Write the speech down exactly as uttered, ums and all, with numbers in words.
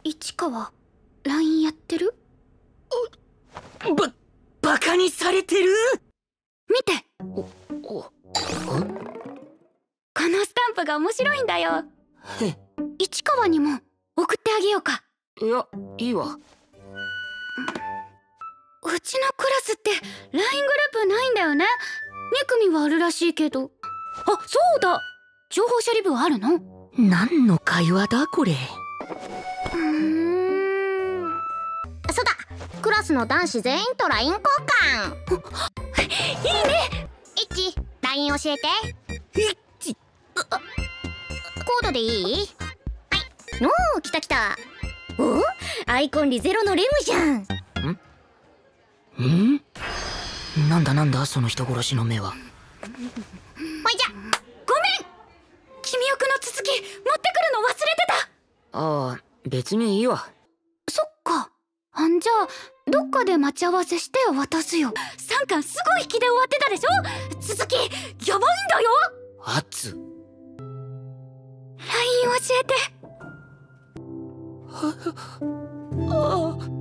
市川 ライン やってる？ ば、バカにされてる？ 見て、 お、お、 このスタンプが面白いんだよ。 へ、 市川にも送ってあげようか。 いや、いいわ。 うちのクラスって ライン グループないんだよね。に組はあるらしいけど。あ、そうだ、情報処理部はあるの？ 何の会話だこれ。 うーん、 そうだ、クラスの男子全員と ライン 交換。 いいね。 イッチ、ライン 教えて。 いっち、 コードでいい？はい。おー、来た来た。お、アイコンリゼロのレムじゃん。 ん？なんだなんだその人殺しの目は。 ほいじゃ。 ごめん、君役の続き持ってくるの忘れてた。 ああ、別にいいわ。 そっか。あんじゃあどっかで待ち合わせして渡すよ。さんかんすごい引きで終わってたでしょ。続きやばいんだよ。 あつライン 教えて。 ああ